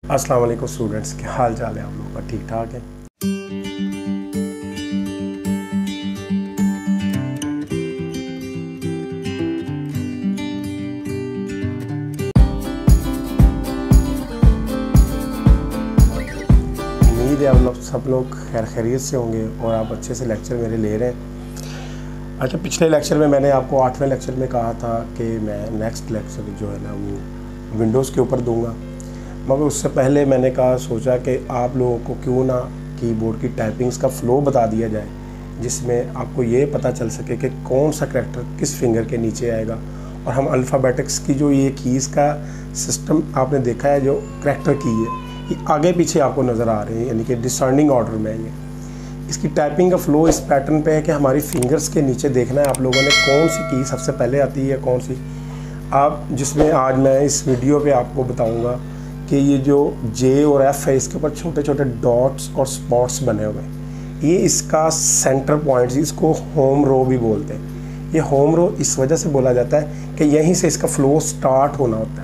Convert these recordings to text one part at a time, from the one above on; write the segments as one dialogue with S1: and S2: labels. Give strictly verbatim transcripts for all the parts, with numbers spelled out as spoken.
S1: अस्सलाम वालेकुम स्टूडेंट्स, क्या हाल चाल है आप लोगों का? ठीक ठाक है। उम्मीद है आप लोग सब लोग खैर खैरियत से होंगे और आप अच्छे से लेक्चर मेरे ले रहे हैं। अच्छा, पिछले लेक्चर में मैंने आपको आठवें लेक्चर में कहा था कि मैं नेक्स्ट लेक्चर जो है ना वो विंडोज़ के ऊपर दूंगा, मगर उससे पहले मैंने कहा सोचा कि आप लोगों को क्यों ना कीबोर्ड की टाइपिंग्स का फ़्लो बता दिया जाए, जिसमें आपको ये पता चल सके कि कौन सा करैक्टर किस फिंगर के नीचे आएगा। और हम अल्फ़ाबेटिक्स की जो ये कीज़ का सिस्टम आपने देखा है, जो करैक्टर की है ये आगे पीछे आपको नज़र आ रहे हैं, यानी कि डिसेंडिंग ऑर्डर में ये इसकी टाइपिंग का फ़्लो इस पैटर्न पे है कि हमारी फिंगर्स के नीचे देखना है आप लोगों ने कौन सी की सबसे पहले आती है, कौन सी आप, जिसमें आज मैं इस वीडियो पे आपको बताऊंगा कि ये जो जे और एफ़ है इसके ऊपर छोटे छोटे डॉट्स और स्पॉट्स बने हुए हैं, ये इसका सेंटर पॉइंट्स, इसको होम रो भी बोलते हैं। ये होम रो इस वजह से बोला जाता है कि यहीं से इसका फ़्लो स्टार्ट होना होता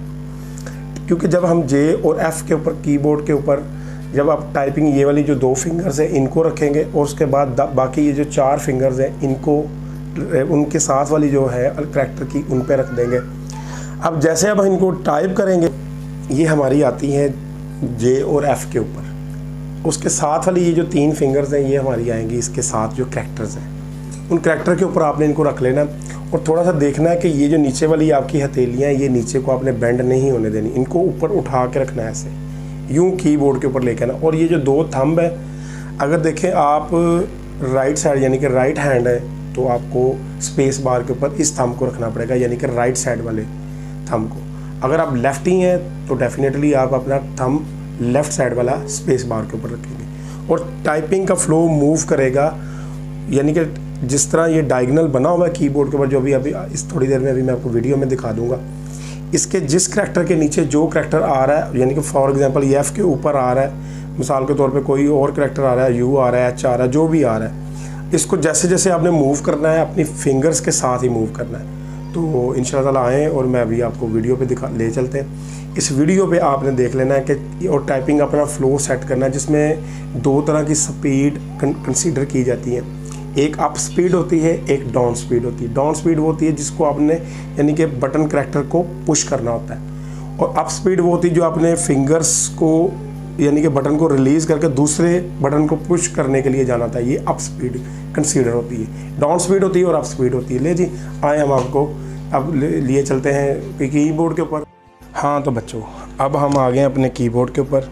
S1: है, क्योंकि जब हम जे और एफ़ के ऊपर कीबोर्ड के ऊपर जब आप टाइपिंग ये वाली जो दो फिंगर्स हैं इनको रखेंगे और उसके बाद बाकी ये जो चार फिंगर्स हैं इनको उनके साथ वाली जो है करैक्टर की उन पे रख देंगे। अब जैसे अब इनको टाइप करेंगे, ये हमारी आती है जे और एफ़ के ऊपर, उसके साथ वाली ये जो तीन फिंगर्स हैं ये हमारी आएंगी इसके साथ जो करैक्टर्स हैं, उन करैक्टर के ऊपर आपने इनको रख लेना और थोड़ा सा देखना है कि ये जो नीचे वाली आपकी हथेलियाँ हैं ये नीचे को आपने बेंड नहीं होने देनी, इनको ऊपर उठा के रखना है ऐसे, यूं कीबोर्ड के ऊपर लेके आना। और ये जो दो थंब है, अगर देखें आप राइट साइड यानी कि राइट हैंड है तो आपको स्पेस बार के ऊपर इस थंब को रखना पड़ेगा, यानी कि राइट साइड वाले थंब को। अगर आप लेफ्टी हैं तो डेफिनेटली आप अपना थंब लेफ़्ट साइड वाला स्पेस बार के ऊपर रखेंगे और टाइपिंग का फ़्लो मूव करेगा, यानी कि जिस तरह ये डायगोनल बना हुआ है कीबोर्ड के ऊपर, जो भी अभी इस थोड़ी देर में अभी मैं आपको वीडियो में दिखा दूंगा, इसके जिस करैक्टर के नीचे जो करैक्टर आ रहा है, यानी कि फॉर एग्जांपल ये एफ़ के ऊपर आ रहा है, मिसाल के तौर पे कोई और करैक्टर आ रहा है, यू आ रहा है, एच आ रहा है, जो भी आ रहा है, इसको जैसे जैसे आपने मूव करना है अपनी फिंगर्स के साथ ही मूव करना है। तो इंशाल्लाह ताला आएँ और मैं अभी आपको वीडियो पे दिखा ले चलते हैं। इस वीडियो पे आपने देख लेना है कि और टाइपिंग अपना फ़्लो सेट करना है, जिसमें दो तरह की स्पीड कंसीडर की जाती है। एक अप स्पीड होती है, एक डाउन स्पीड होती है। डाउन स्पीड वो होती है जिसको आपने यानी कि बटन करैक्टर को पुश करना होता है, और अप स्पीड वो होती है जो आपने फिंगर्स को यानी कि बटन को रिलीज़ करके दूसरे बटन को पुश करने के लिए जाना था, ये अप स्पीड कंसीडर होती है। डाउन स्पीड होती है और अप स्पीड होती है। ले जी आए हम आपको अब लिए चलते हैं कीबोर्ड के ऊपर। हाँ तो बच्चों, अब हम आ गए अपने कीबोर्ड के ऊपर।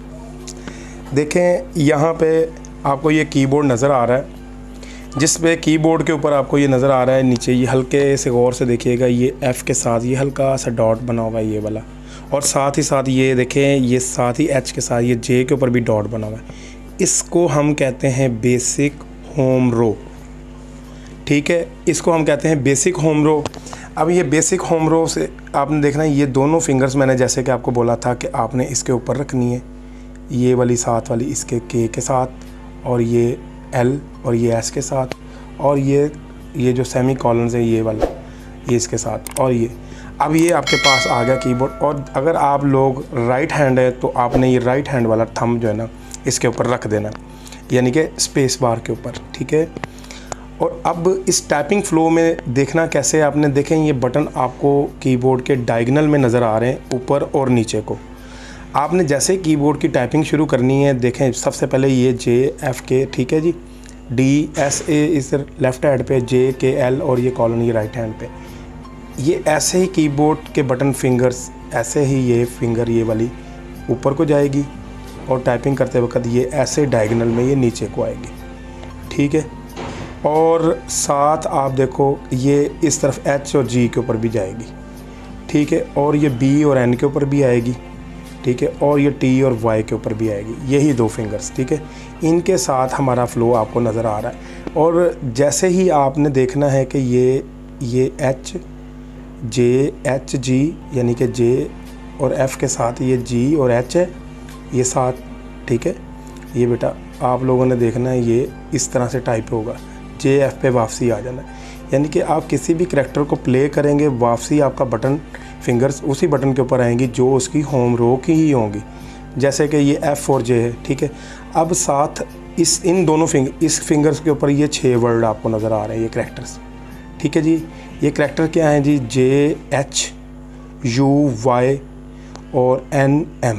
S1: देखें यहाँ पे आपको ये कीबोर्ड नज़र आ रहा है, जिस पे कीबोर्ड के ऊपर आपको ये नज़र आ रहा है नीचे, ये हल्के से गौर से देखिएगा, ये एफ़ के साथ ये हल्का सा डॉट बना हुआ है ये वाला, और साथ ही साथ ये देखें ये साथ ही एच के साथ ये जे के ऊपर भी डॉट बना हुआ है। इसको हम कहते हैं बेसिक होम रो, ठीक है, इसको हम कहते हैं बेसिक होम रो। अब ये बेसिक होम रो से आपने देखना है ये दोनों फिंगर्स मैंने जैसे कि आपको बोला था कि आपने इसके ऊपर रखनी है, ये वाली साथ वाली इसके के के साथ, और ये एल और ये एस के साथ, और ये ये जो सेमी कॉलन्स है ये वाला ये इसके साथ, और ये अब ये आपके पास आ गया कीबोर्ड। और अगर आप लोग राइट हैंड है तो आपने ये राइट हैंड वाला थंब जो है ना इसके ऊपर रख देना, यानी कि स्पेस बार के ऊपर, ठीक है। और अब इस टाइपिंग फ़्लो में देखना कैसे, आपने देखें ये बटन आपको कीबोर्ड के डायगोनल में नज़र आ रहे हैं, ऊपर और नीचे को। आपने जैसे कीबोर्ड की टाइपिंग शुरू करनी है, देखें सबसे पहले ये जे एफ़ के, ठीक है जी, डी एस ए इस लेफ़्ट हैंड पे, जे के एल और ये कॉलन ये राइट हैंड पे। ये ऐसे ही कीबोर्ड के बटन फिंगर्स ऐसे ही ये फिंगर ये वाली ऊपर को जाएगी और टाइपिंग करते वक्त ये ऐसे डायगोनल में ये नीचे को आएगी, ठीक है। और साथ आप देखो ये इस तरफ एच और जी के ऊपर भी जाएगी, ठीक है, और ये बी और एन के ऊपर भी आएगी, ठीक है, और ये टी और वाई के ऊपर भी आएगी, यही दो फिंगर्स, ठीक है। इनके साथ हमारा फ़्लो आपको नज़र आ रहा है। और जैसे ही आपने देखना है कि ये ये एच जे एच जी यानी कि जे और एफ़ के साथ ये जी और एच है ये साथ, ठीक है, ये बेटा आप लोगों ने देखना है ये इस तरह से टाइप होगा, जे एफ़ पे वापसी आ जाना है, यानी कि आप किसी भी करैक्टर को प्ले करेंगे वापसी आपका बटन फिंगर्स उसी बटन के ऊपर आएंगी जो उसकी होम रो की ही होंगी। जैसे कि ये एफ़ और जे है, ठीक है। अब साथ इस इन दोनों फिंगर इस फिंगर्स के ऊपर ये छः वर्ड आपको नज़र आ रहे हैं, ये करैक्टर्स, ठीक है जी। ये करैक्टर क्या हैं जी? जे एच यू वाई और एन एम,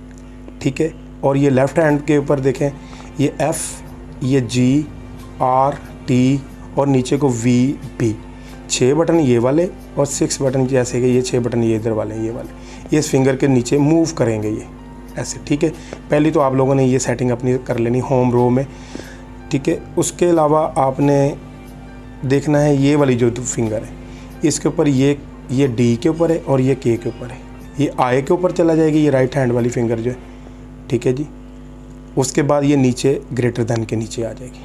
S1: ठीक है। और ये लेफ़्ट हैंड के ऊपर देखें, ये एफ़, ये जी, आर, टी और नीचे को वी, बी, छः बटन ये वाले और सिक्स बटन जैसे कि ये छः बटन ये इधर वाले ये वाले, ये इस फिंगर के नीचे मूव करेंगे ये ऐसे, ठीक है। पहले तो आप लोगों ने ये सेटिंग अपनी कर लेनी होम रो में, ठीक है। उसके अलावा आपने देखना है ये वाली जो फिंगर है, इसके ऊपर ये ये डी के ऊपर है और ये के के ऊपर है, ये आई के ऊपर चला जाएगी, ये राइट हैंड वाली फिंगर जो है, ठीक है जी। उसके बाद ये नीचे ग्रेटर देन के नीचे आ जाएगी,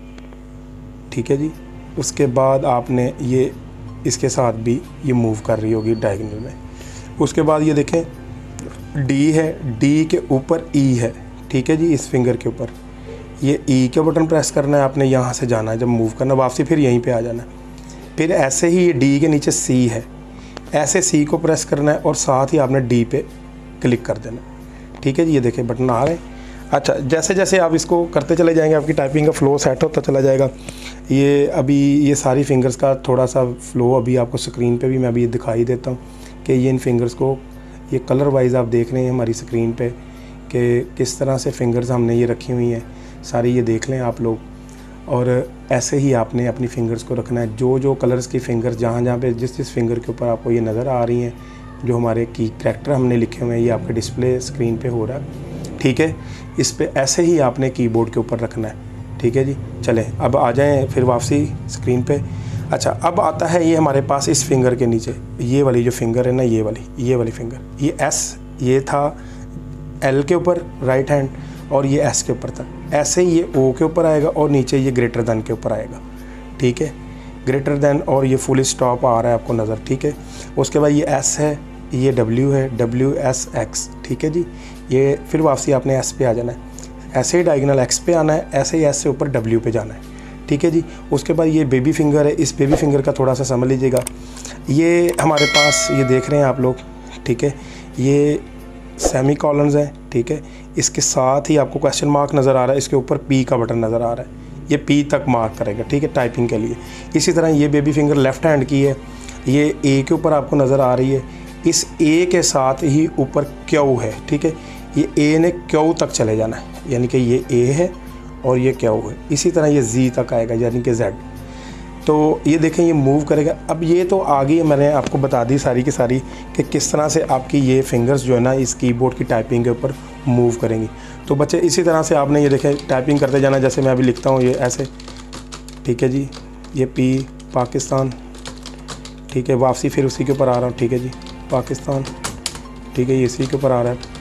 S1: ठीक है जी। उसके बाद आपने ये इसके साथ भी ये मूव कर रही होगी डायगोनल में। उसके बाद ये देखें डी है, डी के ऊपर ई है, ठीक है जी। इस फिंगर के ऊपर ये ई के बटन प्रेस करना है आपने, यहाँ से जाना है जब मूव करना, वापसी फिर यहीं पे आ जाना है। फिर ऐसे ही ये डी के नीचे सी है, ऐसे सी को प्रेस करना है और साथ ही आपने डी पे क्लिक कर देना, ठीक है जी। ये देखें बटन आ रहे हैं। अच्छा, जैसे जैसे आप इसको करते चले जाएंगे आपकी टाइपिंग का फ़्लो सेट होता चला जाएगा। ये अभी ये सारी फिंगर्स का थोड़ा सा फ़्लो अभी आपको स्क्रीन पे भी मैं अभी दिखाई देता हूँ कि ये इन फिंगर्स को ये कलर वाइज आप देख रहे हैं हमारी स्क्रीन पे कि किस तरह से फिंगर्स हमने ये रखी हुई हैं, सारी ये देख लें आप लोग। और ऐसे ही आपने अपनी फ़िंगर्स को रखना है, जो जो कलर्स की फ़िंगर्स जहाँ जहाँ पे जिस जिस फिंगर के ऊपर आपको ये नज़र आ रही हैं, जो हमारे की करैक्टर हमने लिखे हुए हैं, ये आपके डिस्प्ले स्क्रीन पे हो रहा है, ठीक है। इस पे ऐसे ही आपने कीबोर्ड के ऊपर रखना है, ठीक है जी। चलें अब आ जाएं फिर वापसी स्क्रीन पे। अच्छा, अब आता है ये हमारे पास इस फिंगर के नीचे ये वाली जो फिंगर है ना, ये वाली ये वाली फिंगर, ये एस, ये था एल के ऊपर राइट हैंड और ये एस के ऊपर था। ऐसे ही ये ओ के ऊपर आएगा और नीचे ये ग्रेटर देन के ऊपर आएगा, ठीक है। ग्रेटर देन और ये फुल स्टॉप आ रहा है आपको नज़र, ठीक है। उसके बाद ये एस है, ये डब्ल्यू है, डब्ल्यू एस एक्स, ठीक है जी। ये फिर वापसी आपने एस पे आ जाना है, ऐसे ही डायगोनल एक्स पे आना है, ऐसे ही एस से ऊपर डब्ल्यू पे जाना है, ठीक है जी। उसके बाद ये बेबी फिंगर है, इस बेबी फिंगर का थोड़ा सा समझ लीजिएगा। ये हमारे पास ये देख रहे हैं आप लोग, ठीक है, ये सेमी कॉलम्स हैं, ठीक है। इसके साथ ही आपको क्वेश्चन मार्क नज़र आ रहा है, इसके ऊपर पी का बटन नज़र आ रहा है, ये पी तक मार्क करेगा, ठीक है, टाइपिंग के लिए। इसी तरह ये बेबी फिंगर लेफ़्ट हैंड की है, ये ए के ऊपर आपको नज़र आ रही है, इस ए के साथ ही ऊपर क्यू है, ठीक है। ये ए ने क्यू तक चले जाना है, यानी कि ये ए है और ये क्यू है। इसी तरह ये जी तक आएगा, यानी कि जेड। तो ये देखें ये मूव करेगा। अब ये तो आ गई, मैंने आपको बता दी सारी की सारी कि किस तरह से आपकी ये फिंगर्स जो है ना इस कीबोर्ड की टाइपिंग के ऊपर मूव करेंगी। तो बच्चे इसी तरह से आपने ये देखें टाइपिंग करते जाना, जैसे मैं अभी लिखता हूँ ये ऐसे, ठीक है जी। ये पी पाकिस्तान, ठीक है, वापसी फिर उसी के ऊपर आ रहा हूँ, ठीक है जी, पाकिस्तान, ठीक है, ये इसी के ऊपर आ रहा है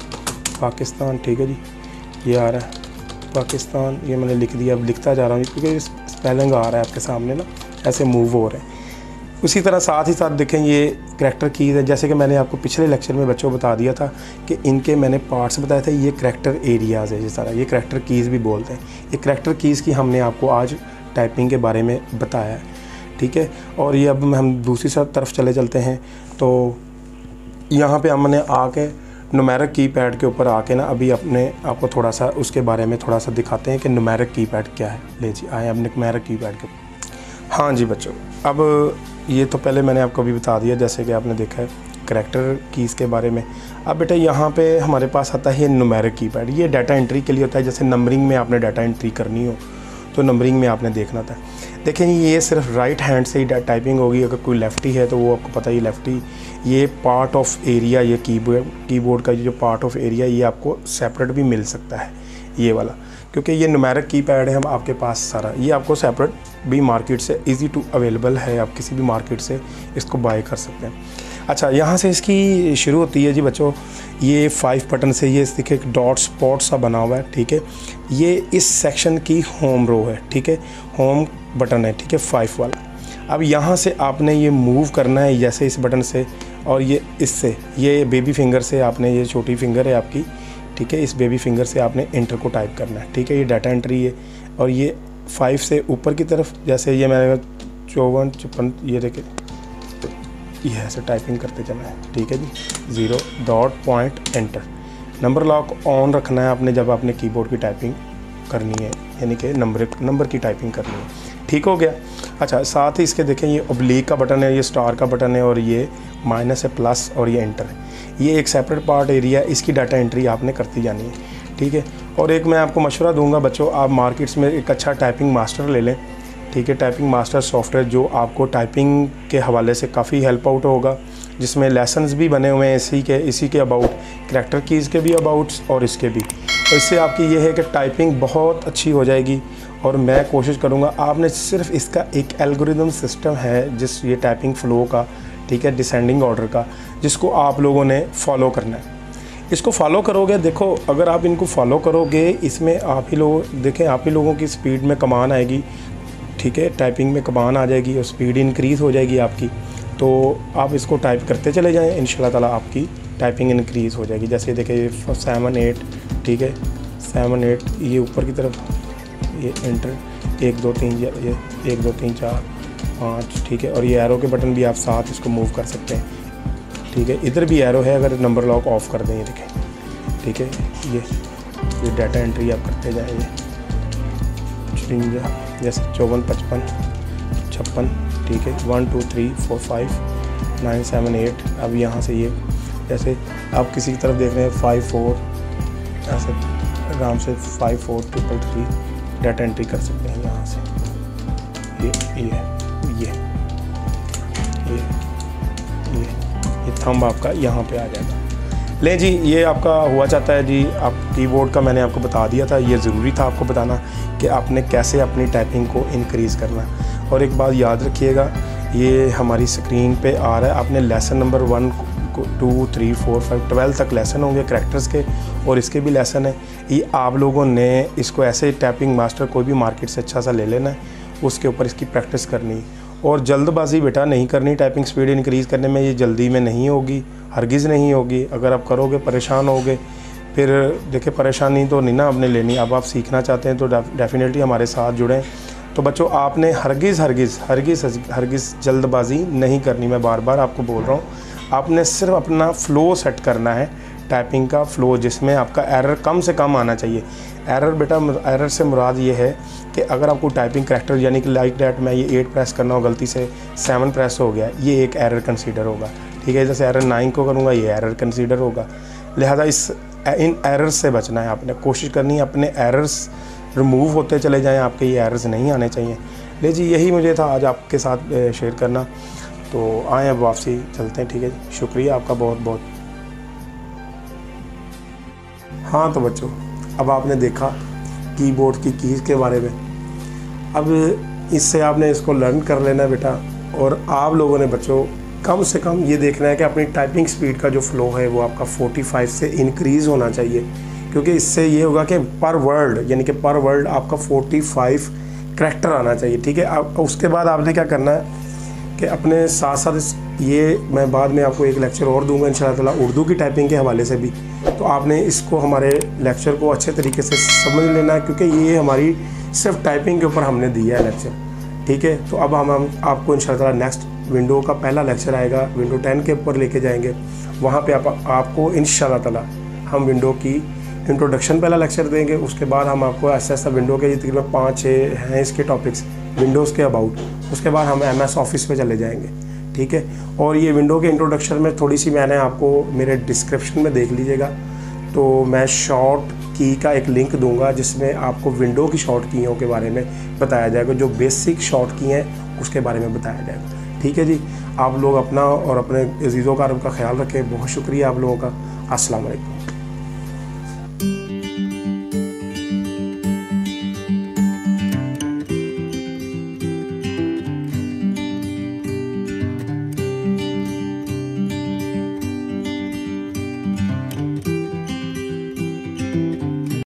S1: पाकिस्तान, ठीक है जी, ये आ रहा है पाकिस्तान, ये मैंने लिख दिया, अब लिखता जा रहा हूँ क्योंकि स्पेलिंग आ रहा है आपके सामने ना, ऐसे मूव हो रहे हैं। उसी तरह साथ ही साथ देखें ये करैक्टर कीज़ है, जैसे कि मैंने आपको पिछले लेक्चर में बच्चों बता दिया था कि इनके मैंने पार्ट्स बताए थे, ये करैक्टर एरियाज़ है, जिस तरह ये करैक्टर कीज़ भी बोलते हैं। ये करैक्टर कीज़ की हमने आपको आज टाइपिंग के बारे में बताया है, ठीक है। और ये अब हम दूसरी तरफ चले चलते हैं, तो यहाँ पर हमने आके न्यूमेरिक कीपैड के ऊपर आके ना अभी अपने आपको थोड़ा सा उसके बारे में थोड़ा सा दिखाते हैं कि न्यूमेरिक कीपैड क्या है। ले जी आए अपने न्यूमेरिक कीपैड के। हाँ जी बच्चों, अब ये तो पहले मैंने आपको अभी बता दिया, जैसे कि आपने देखा है करैक्टर कीज़ के बारे में। अब बेटा यहाँ पे हमारे पास आता है न्यूमेरिक कीपैड। ये डाटा एंट्री के लिए होता है, जैसे नंबरिंग में आपने डाटा एंट्री करनी हो तो नंबरिंग में आपने देखना था। देखें ये सिर्फ राइट हैंड से ही टाइपिंग होगी, अगर कोई लेफ़्टी है तो वो आपको पता ही लेफ़्टी। ये पार्ट ऑफ एरिया, ये कीबोर्ड कीबोर्ड का जो पार्ट ऑफ एरिया, ये आपको सेपरेट भी मिल सकता है ये वाला, क्योंकि ये न्यूमेरिक कीपैड है हम आपके पास सारा, ये आपको सेपरेट भी मार्केट से इजी टू अवेलेबल है, आप किसी भी मार्केट से इसको बाय कर सकते हैं। अच्छा, यहाँ से इसकी शुरू होती है जी बच्चों, ये फाइव बटन से, ये देखिए एक डॉट स्पॉट सा बना हुआ है, ठीक है। ये इस सेक्शन की होम रो है, ठीक है, होम बटन है, ठीक है, फाइव वाला। अब यहाँ से आपने ये मूव करना है, जैसे इस बटन से और ये इससे, ये बेबी फिंगर से आपने, ये छोटी फिंगर है आपकी, ठीक है, इस बेबी फिंगर से आपने इंटर को टाइप करना है, ठीक है। ये डाटा एंट्री है और ये फाइव से ऊपर की तरफ, जैसे ये मैंने चौवन छप्पन, ये देखे ये ऐसे टाइपिंग करते चलना है, ठीक है जी। Zero dot point enter, number lock on रखना है आपने जब आपने कीबोर्ड की टाइपिंग करनी है, यानी कि नंबर नंबर की टाइपिंग करनी है। ठीक हो गया। अच्छा, साथ ही इसके देखें ये ऑब्लिक का बटन है, ये स्टार का बटन है, और ये माइनस है, प्लस, और ये एंटर है। ये एक सेपरेट पार्ट एरिया, इसकी डाटा एंट्री आपने करती जानी है। ठीक है। और एक मैं आपको मशवरा दूंगा बच्चों, आप मार्केट्स में एक अच्छा टाइपिंग मास्टर ले लें। ठीक है। टाइपिंग मास्टर सॉफ्टवेयर जो आपको टाइपिंग के हवाले से काफ़ी हेल्प आउट होगा, जिसमें लेसन्स भी बने हुए हैं इसी के इसी के अबाउट, करैक्टर कीज़ के भी अबाउट्स और इसके भी। तो इससे आपकी ये है कि टाइपिंग बहुत अच्छी हो जाएगी। और मैं कोशिश करूँगा, आपने सिर्फ इसका एक एल्गोरिदम सिस्टम है जिस ये टाइपिंग फ़्लो का, ठीक है, डिसेंडिंग ऑर्डर का, जिसको आप लोगों ने फॉलो करना है। इसको फॉलो करोगे, देखो अगर आप इनको फॉलो करोगे, इसमें आप ही लोग देखें, आप ही लोगों की स्पीड में कमान आएगी। ठीक है। टाइपिंग में कमान आ जाएगी और स्पीड इंक्रीज़ हो जाएगी आपकी। तो आप इसको टाइप करते चले जाएं, इंशाल्लाह ताला आपकी टाइपिंग इंक्रीज़ हो जाएगी। जैसे देखिए ये सेवन एट, ठीक है, सेवन एट, ये ऊपर की तरफ ये एंटर, एक दो तीन, ये एक दो तीन चार पाँच, ठीक है। और ये एरो के बटन भी आप साथ इसको मूव कर सकते हैं। ठीक है। इधर भी एरो है, अगर नंबर लॉक ऑफ़ कर दें, ये देखें। ठीक है। ये ये डाटा एंट्री आप करते जाएंगे, जैसे चौवन, पचपन, छप्पन, ठीक है, one two three four five nine seven eight. अब यहाँ से ये जैसे आप किसी की तरफ देख रहे हैं, फाइव फोर, ऐसे आराम से five four triple three data entry कर सकते हैं यहाँ से। ये ये ये ये ये ये थंब आपका यहाँ पे आ जाएगा। ले जी, ये आपका हुआ चाहता है जी। आप कीबोर्ड का मैंने आपको बता दिया था, ये ज़रूरी था आपको बताना कि आपने कैसे अपनी टाइपिंग को इंक्रीज़ करना। और एक बात याद रखिएगा, ये हमारी स्क्रीन पे आ रहा है, आपने lesson number one, two, three, four, five, twelve तक लेसन होंगे करैक्टर्स के, और इसके भी लेसन है। ये आप लोगों ने इसको ऐसे टाइपिंग मास्टर कोई भी मार्केट से अच्छा सा ले लेना है, उसके ऊपर इसकी प्रैक्टिस करनी। और जल्दबाजी बेटा नहीं करनी, टाइपिंग स्पीड इंक्रीज़ करने में ये जल्दी में नहीं होगी, हरगिज़ नहीं होगी। अगर आप करोगे परेशान होगे, फिर देखिए परेशानी तो नहीं ना आपने लेनी। अब आप सीखना चाहते हैं तो डेफिनेटली हमारे साथ जुड़ें। तो बच्चों, आपने हरगिज़ हरगिज़ हरगिज़ हरगिज़ जल्दबाजी नहीं करनी। मैं बार बार आपको बोल रहा हूँ, आपने सिर्फ अपना फ़्लो सेट करना है, टाइपिंग का फ़्लो, जिसमें आपका एरर कम से कम आना चाहिए। एरर बेटा, एरर से मुराद ये है कि अगर आपको टाइपिंग करैक्टर, यानी कि लाइक डैट मैं ये एट प्रेस करना हो, गलती से सेवन प्रेस हो गया, ये एक एरर कंसीडर होगा। ठीक है। जैसे एरर नाइन को करूँगा, ये एरर कंसीडर होगा। लिहाजा इस इन एरर्स से बचना है, आपने कोशिश करनी है अपने एरर्स रिमूव होते चले जाएँ, आपके ये एरर्स नहीं आने चाहिए। ले जी, यही मुझे था आज आपके साथ शेयर करना। तो आएँ अब वापसी चलते हैं। ठीक है जी, शुक्रिया आपका बहुत बहुत। हाँ तो बच्चों, अब आपने देखा कीबोर्ड की कीज़ के बारे में। अब इससे आपने इसको लर्न कर लेना है बेटा। और आप लोगों ने बच्चों कम से कम ये देखना है कि अपनी टाइपिंग स्पीड का जो फ़्लो है वो आपका पैंतालीस से इंक्रीज़ होना चाहिए, क्योंकि इससे ये होगा कि पर वर्ड, यानी कि पर वर्ड आपका पैंतालीस करैक्टर आना चाहिए। ठीक है। अब उसके बाद आपने क्या करना है कि अपने साथ साथ, ये मैं बाद में आपको एक लेक्चर और दूंगा इंशाल्लाह ताला उर्दू की टाइपिंग के हवाले से भी। तो आपने इसको, हमारे लेक्चर को अच्छे तरीके से समझ लेना है, क्योंकि ये हमारी सिर्फ टाइपिंग के ऊपर हमने दिया है लेक्चर। ठीक है। तो अब हम, हम आपको इंशाल्लाह ताला नेक्स्ट विंडो का पहला लेक्चर आएगा, विंडो टेन के ऊपर लेके जाएंगे। वहाँ पे आप आपको इंशाल्लाह ताला हम विंडो की इंट्रोडक्शन पहला लेक्चर देंगे। उसके बाद हम आपको ऐसा ऐसा विंडो के तकरीबन पाँच छः हैं इसके टॉपिक्स विंडोज़ के अबाउट। उसके बाद हम एम एस ऑफिस पे चले जाएंगे। ठीक है। और ये विंडो के इंट्रोडक्शन में थोड़ी सी मैंने आपको मेरे डिस्क्रिप्शन में देख लीजिएगा, तो मैं शॉर्ट की का एक लिंक दूंगा जिसमें आपको विंडो की शॉर्ट कीयों के बारे में बताया जाएगा, जो बेसिक शॉर्ट की हैं उसके बारे में बताया जाएगा। ठीक है जी। आप लोग अपना और अपने अजीज़ों का का ख्याल रखें। बहुत शुक्रिया आप लोगों का। अस्सलाम वालेकुम।